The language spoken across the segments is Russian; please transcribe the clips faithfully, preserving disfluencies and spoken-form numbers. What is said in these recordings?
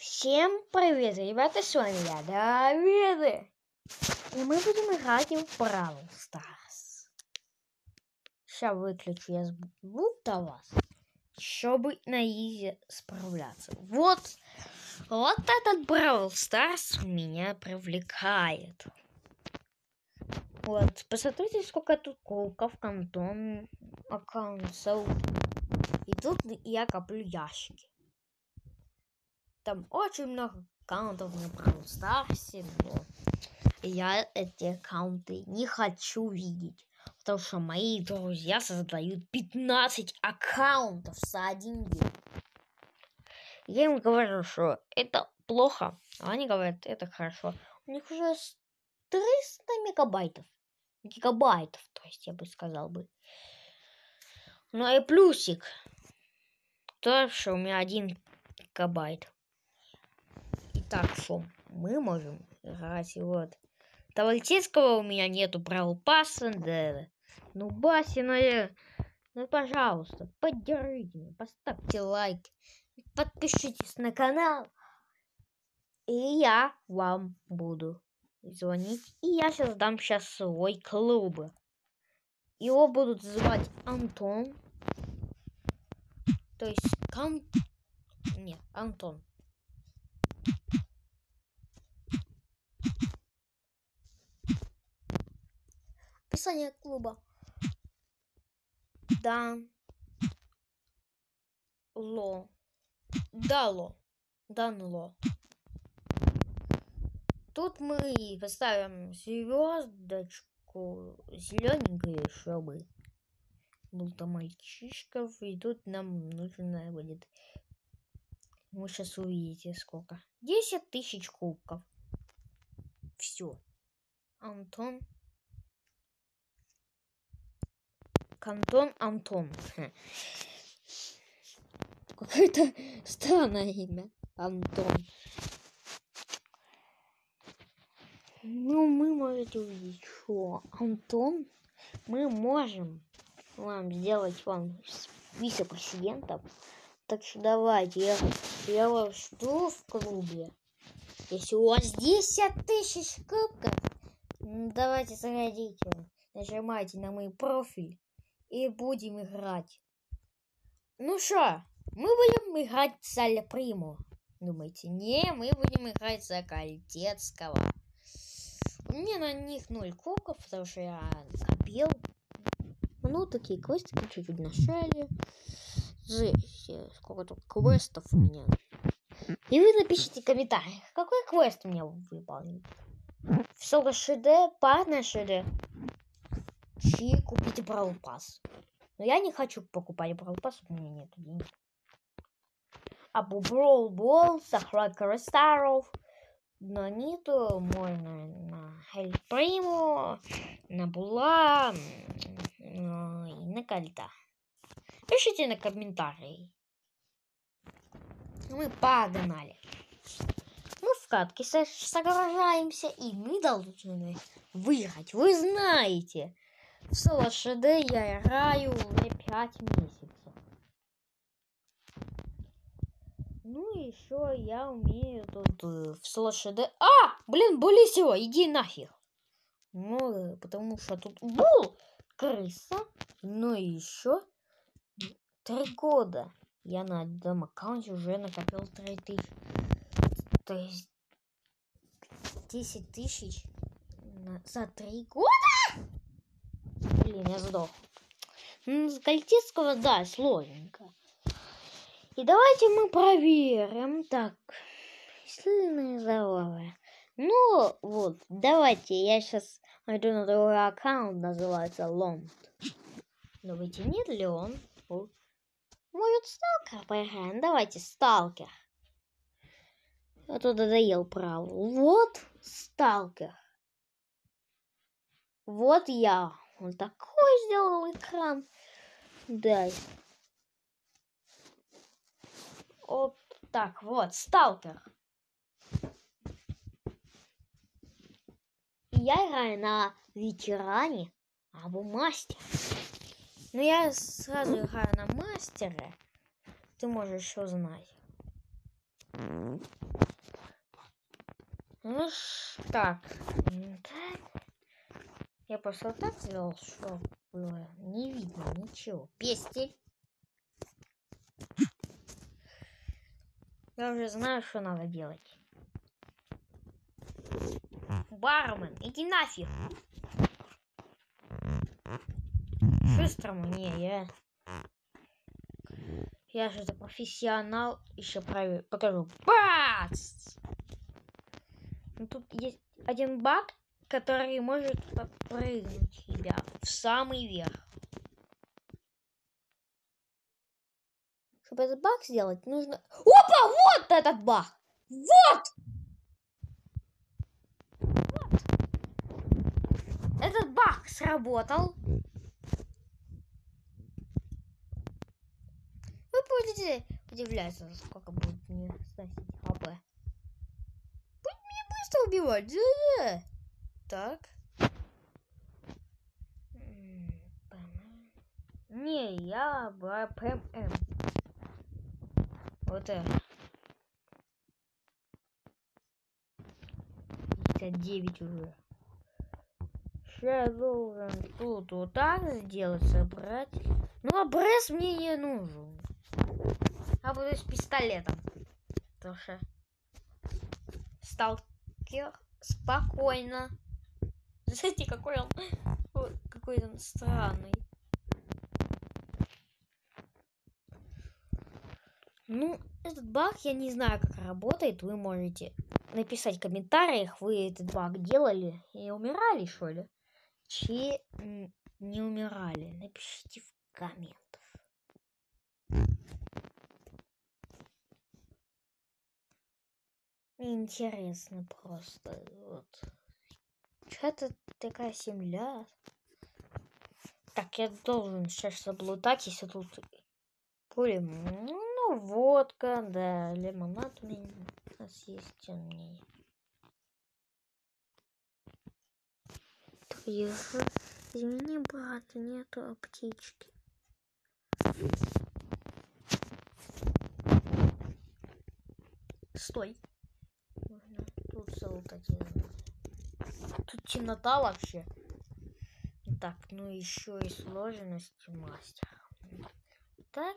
Всем привет, ребята, с вами я, Давид. И мы будем играть в Бравл Старс. Сейчас выключу я звук до вас, чтобы на изи справляться. Вот, вот этот Бравл Старс меня привлекает. Вот, посмотрите, сколько тут кубков, кантон, аккаунтов. И тут я коплю ящики. Там очень много аккаунтов на Бравл Старсе, но я эти аккаунты не хочу видеть, потому что мои друзья создают пятнадцать аккаунтов за один день. Я им говорю, что это плохо, а они говорят, это хорошо. У них уже триста мегабайтов, гигабайтов, то есть я бы сказал бы. Ну и плюсик, то, что у меня один гигабайт. Так что мы можем играть. Вот. Тавальтинского у меня нету Бравл Пасса. Да. Ну, Баси, ну, я... ну, пожалуйста, поддержите меня, поставьте лайк, подпишитесь на канал. И я вам буду звонить. И я сейчас дам сейчас свой клуб. Его будут звать Антон. То есть Кан... Нет, Антон. Описание клуба. Дан. Ло. Дало. Данло. Тут мы поставим звездочку зелененькую, чтобы был там мальчишков. И тут нам нужно будет. Вы сейчас увидите сколько. десять тысяч кубков. Все. Антон. Кантон Антон. Какое-то странное имя. Антон. Ну, мы можете увидеть, что Антон, мы можем вам сделать вам вице-президентом. Так что давайте, я, я вас жду в клубе. Если у вас десять тысяч кубков, давайте заходите, нажимайте на мой профиль и будем играть. Ну что, мы будем играть за Эль Примо. Думаете, не, мы будем играть за Кольтецкого. У меня на них ноль кубков, потому что я копил. Ну, такие квестики чуть-чуть в начале. Здесь сколько тут квестов у меня. И вы напишите в комментариях, какой квест мне выполнить. Все ШД, парное ШД. И купите Бравл Пасс. Но я не хочу покупать Бравл Пасс, у меня нет денег. А по Бравл Болл, захват Крестаров, на Ниту можно на Эль Примо, на Була и на Кольта. Пишите на комментарии. Мы погнали. Мы в катке соглашаемся, и мы должны выиграть. Вы знаете, в соло ШД я играю уже пять месяцев. Ну и еще я умею тут э, в соло ШД. А! Блин, Булисио, иди нафиг. Ну, потому что тут был крыса. Ну и еще три года. Я на одном аккаунте уже накопил три тысячи. То есть десять тысяч за три года? Блин, я сдох. С Кольтецкого, да, сложненько. И давайте мы проверим. Так, сильные заловы. Ну, вот, давайте, я сейчас найду на другой аккаунт, называется Лонд. Давайте, нет ли он? Может, Сталкер поиграем? Давайте, Сталкер. Я тут надоел правил. Вот Сталкер. Вот я. Он такой сделал экран. Да. Вот так, вот, Сталкер. Я играю на ветеране або мастере. Но я сразу играю на мастере. Ты можешь узнать. Ну так. Так. Я просто так сделал, что было не видно ничего. Пестель. Я уже знаю, что надо делать. Бармен, иди нафиг. Шустрому не, я... Я же это профессионал. Еще правильно покажу. Бац! Ну, тут есть один баг, который может подпрыгнуть тебя в самый верх. Чтобы этот баг сделать, нужно... Опа! Вот этот баг! Вот! Вот! Этот баг сработал. Вы будете удивляться, сколько будет мне сносить ХП. Будет меня быстро убивать, да-да. Так. Не, я ПМ. Вот это. пятьдесят девять уже. Сейчас я должен тут вот так сделать, собрать. Ну, а брес мне не нужен. Я буду с пистолетом. Потому что сталкер спокойно. Смотрите, какой он, какой он странный. Ну, этот баг, я не знаю, как работает. Вы можете написать в комментариях, вы этот баг делали и умирали, что ли? Че не умирали? Напишите в комментах. Интересно просто. Вот. Что-то такая земля. Так, я должен сейчас заблудать, если тут пули. Ну, водка, да, лимонад у меня. У нас есть у меня. Извини, брат, нету аптечки. Стой. Можно тут залутать. Тут темнота вообще. Так, ну еще и сложность мастера. Так.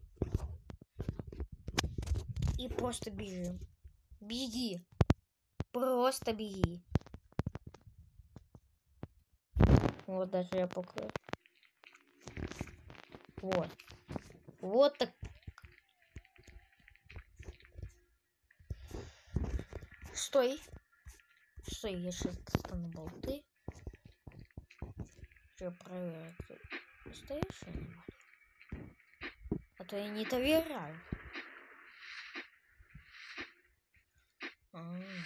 И просто бежим. Беги. Просто беги. Вот даже я покажу. Вот. Вот так. Стой. Стой, я сейчас достану болты. Я проверю. Стоишь или нет? А то я не доверяю. А -а -а.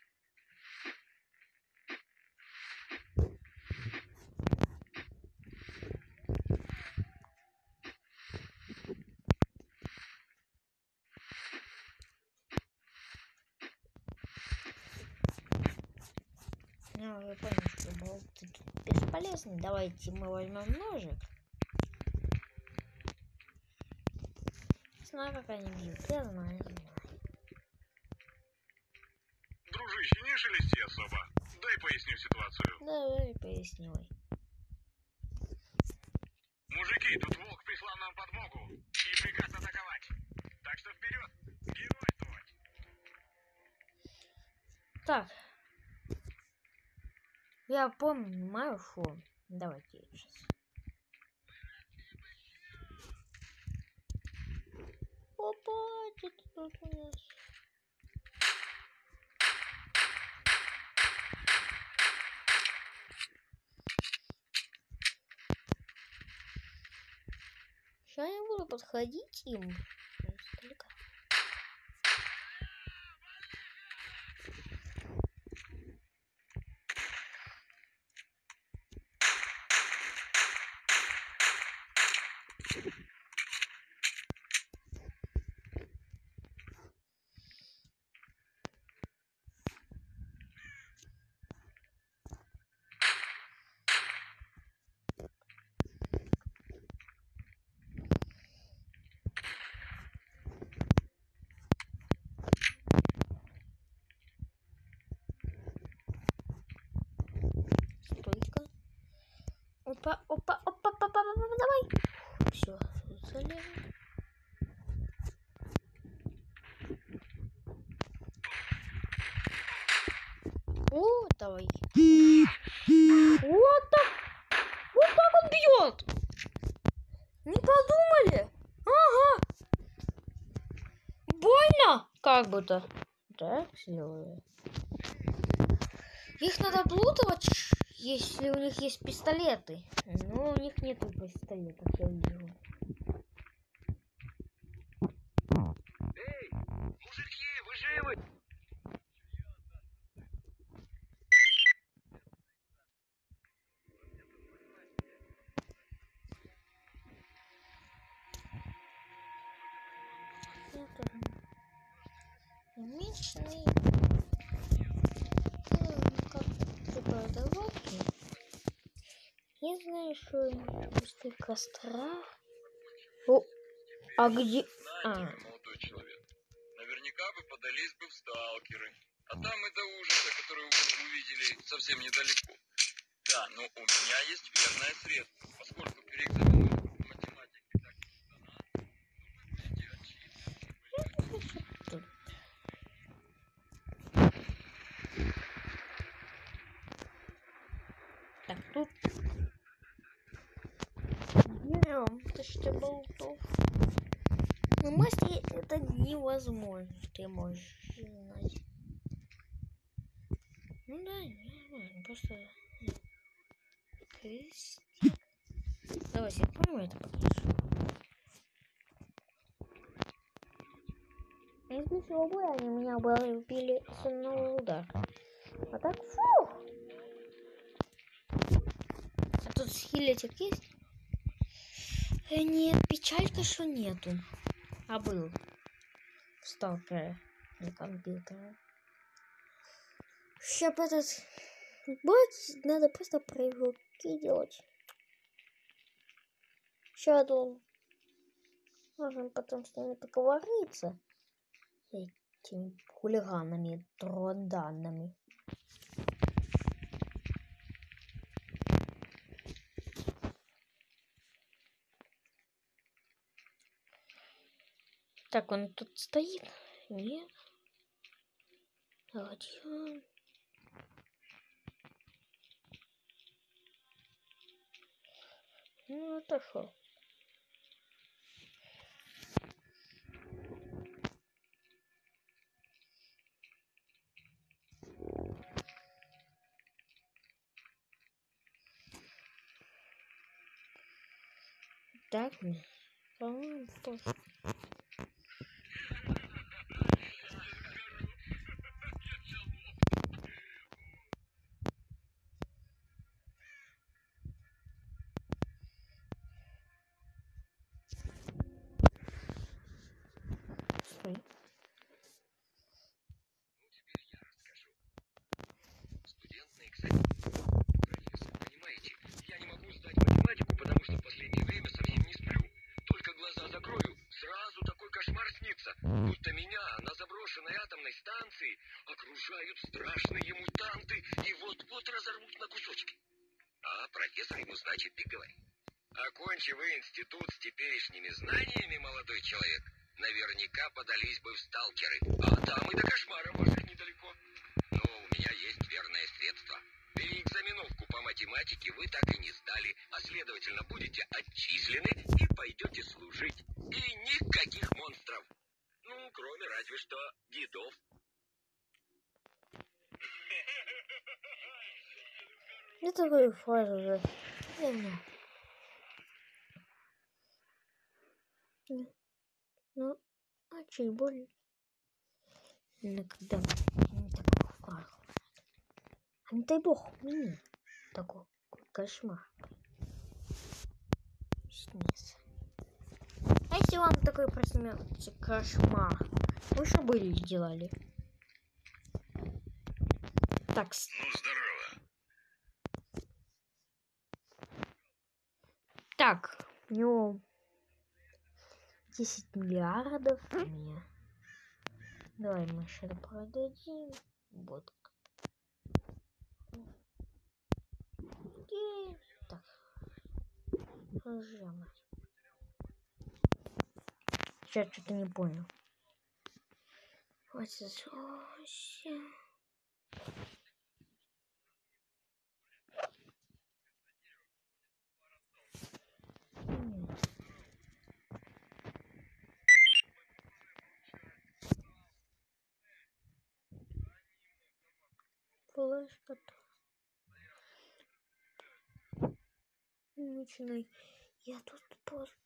Ну, я понял, что болты тут бесполезны. Давайте мы возьмем ножик. Знаю, как они бьют. Я знаю, знаю. Дружище, не шелести особо. Дай поясню ситуацию. Давай, пояснюй. Мужики, тут волк прислал нам подмогу и приказ атаковать. Так что вперед, геройствовать. Так. Я понимаю, что... Давайте сейчас. Опа, что-то тут у нас. Сейчас я буду подходить им. Издалека. Опа, опа, опа, опа, опа, опа, давай. Все, залезем. О, давай. Вот так. Вот так он бьет. Не подумали? Ага. Больно? Как будто. Так, сделаю. Их надо облутывать, если у них есть пистолеты. Но у них нету пистолетов, я вижу. Эй, мужики, вы живы? Это мечный. Как типа давайте. Я знаю, что после костра. О, а где? А. Молодой человек. Наверняка вы подались бы в сталкеры. А там это ужасы, которые вы увидели совсем недалеко. Да, но у меня есть верное средство. Поскольку переэкзаменовка по математике так не сдана, то вы будете отчитаны. Так, тут берем тысяча болтов. Но мастере это невозможно, ты можешь знать. Ну да, невозможно, просто крестик. Давайте, я помню это покажу. Если всего боя они меня бы убили с одного удара. А так, фух! А тут скелетик есть? Э, нет, печалька, что нету. А был. В сталкере на компьютере. Сейчас этот бот надо просто прыжки делать. Сейчас можем потом с ними поговориться. Этими хулиганами, троданами. Так, он тут стоит? Нет. А где он? Ну, отошел. Так, по-моему, тоже. Стой. Ну, теперь я расскажу. Студент на экзамене. Профессор, понимаете, я не могу сдать математику, потому что в последнее время совсем не сплю. Только глаза закрою, сразу такой кошмар снится. Будто меня на заброшенной атомной станции окружают страшные мутанты и вот-вот разорвут на кусочки. А профессор ему, значит, и говорит. Окончи вы институт с теперешними знаниями, молодой человек, наверняка подались бы в сталкеры. А там и до кошмара ваших недалеко. Но у меня есть верное средство. Переэкзаменовку по математике вы так и не сдали, а следовательно будете отчислены и пойдете служить. И никаких монстров. Ну, кроме разве что дедов. Я такой фразу уже. Не знаю. Ну, а чей боль? Иногда не такой фразу. А не дай бог, мне такой кошмар снится. А если вам такой проснется кошмар, вы что были делали? Так, Ну, здорово. так, у него десять миллиардов. Нет. Давай мы что-то продадим. Вот. И... Так. Ржаво. Сейчас что-то не понял. Вот здесь. Флешка. Начинай. Я тут просто...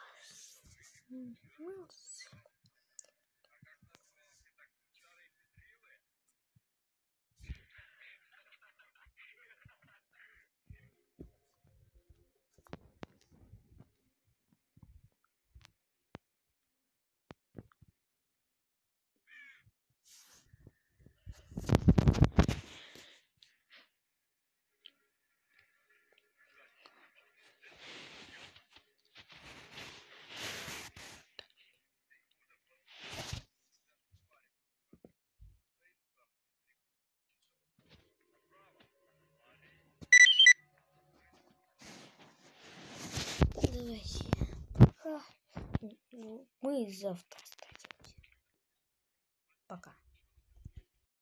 Давайте. Пока. Мы завтра встретимся. Пока.